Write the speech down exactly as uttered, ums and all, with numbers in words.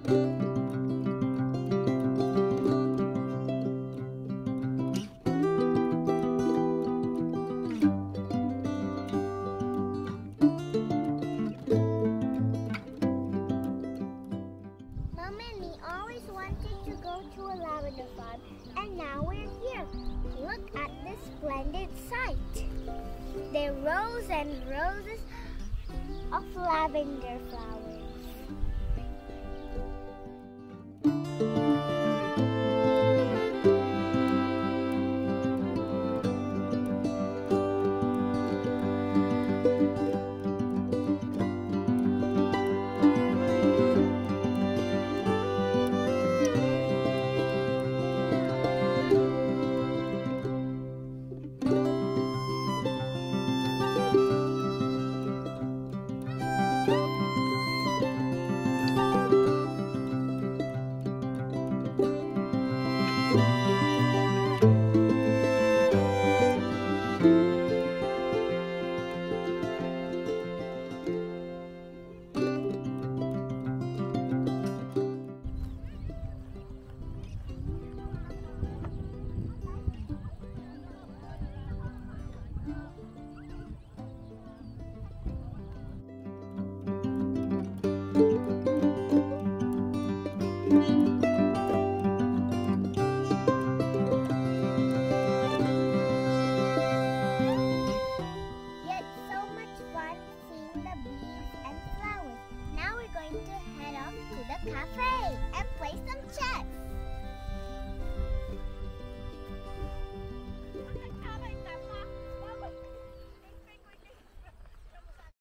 To a lavender farm, and now we're here. Look at this splendid sight. There are rows and rows of lavender flowers. Cafe and play some chess.